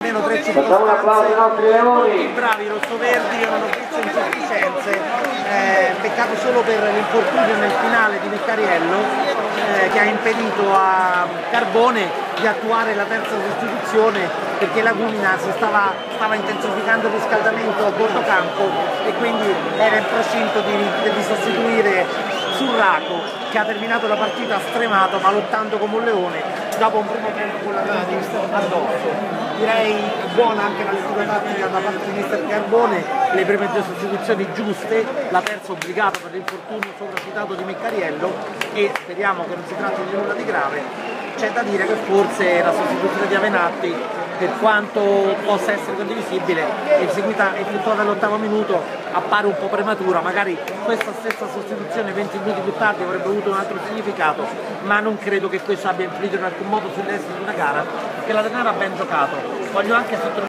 almeno 3 Facciamo un applauso ai nostri leoni. bravi rossoverdi, che non ho visto insufficienze, peccato solo per l'infortunio nel finale di Meccariello, che ha impedito a Carbone di attuare la terza sostituzione, perché Lagumina stava intensificando il riscaldamento a bordo campo e quindi era in procinto di sostituire Surraco, che ha terminato la partita stremato ma lottando come un leone dopo un primo tempo con la addosso. Direi buona anche la lettura tattica da parte di mister Carbone, le prime 2 sostituzioni giuste, la terza obbligata per l'infortunio sopracitato di Meccariello, e speriamo che non si tratti di nulla di grave. C'è da dire che forse la sostituzione di Avenatti, per quanto possa essere condivisibile, eseguita e effettuata all'8° minuto, appare un po' prematura. Magari questa stessa sostituzione 20 minuti più tardi avrebbe avuto un altro significato, ma non credo che questo abbia influito in alcun modo sull'esito di una gara che la Ternera ha ben giocato. Voglio anche sottolineare